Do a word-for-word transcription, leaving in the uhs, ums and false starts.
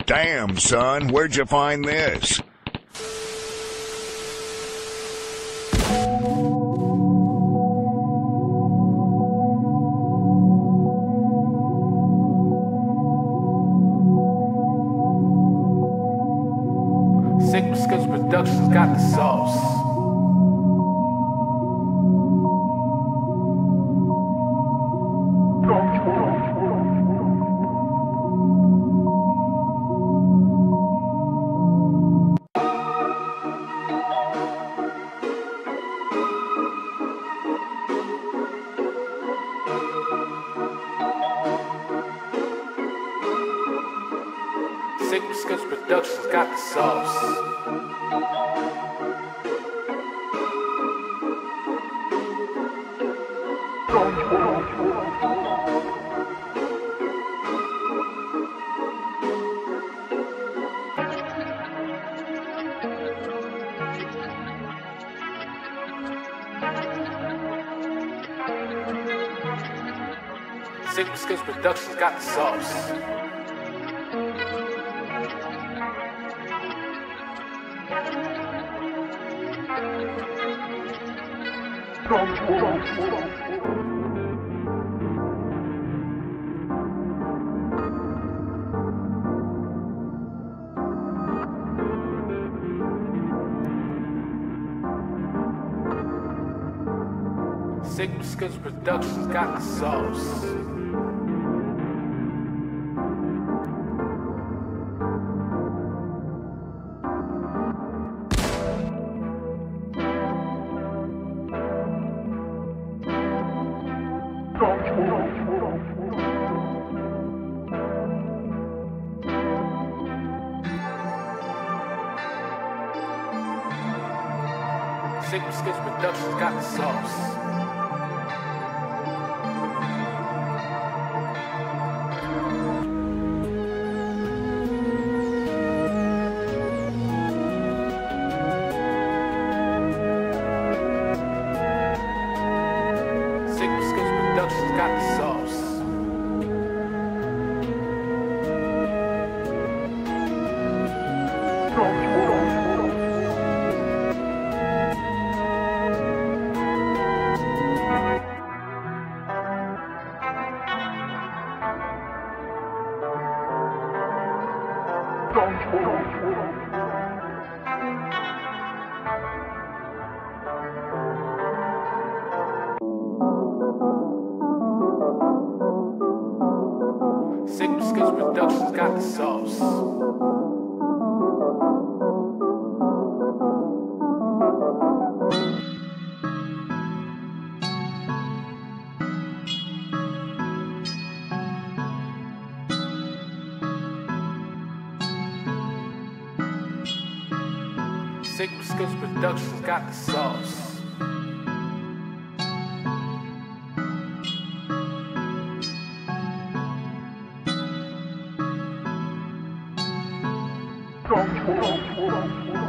Damn, son, where'd you find this? Sik-Wit-Skillz Productions got the sauce. Sik-Wit-Skillz Productions got the sauce. Sik-Wit-Skillz Productions got the sauce. Sik-Wit-Skillz Productions got the sauce. Sik-Wit-Skillz Productions got the sauce. Sik-Wit-Skillz Productions got the sauce. Sik-Wit-Skillz Productions got the sauce. Sik-Wit-Skillz Productions got the sauce. DONGZHUO.